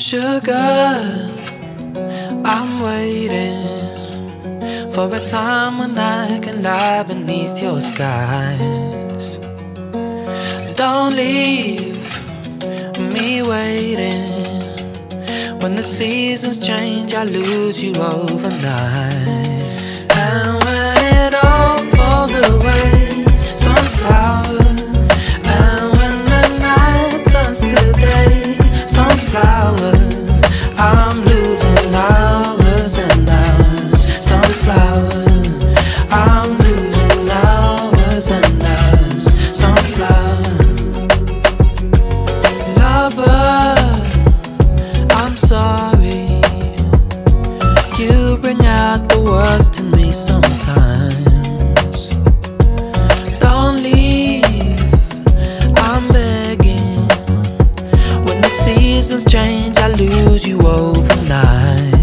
Sugar, I'm waiting for a time when I can lie beneath your skies. Don't leave me waiting. When the seasons change, I lose you overnight. And when it all falls away, sunflower. And when the night turns to day, sunflower. I'm losing hours and hours, sunflower. I'm losing hours and hours, sunflower. Lover, I'm sorry. You bring out the worst in me sometimes. Don't leave, I'm begging. When the seasons change, I lose you overnight.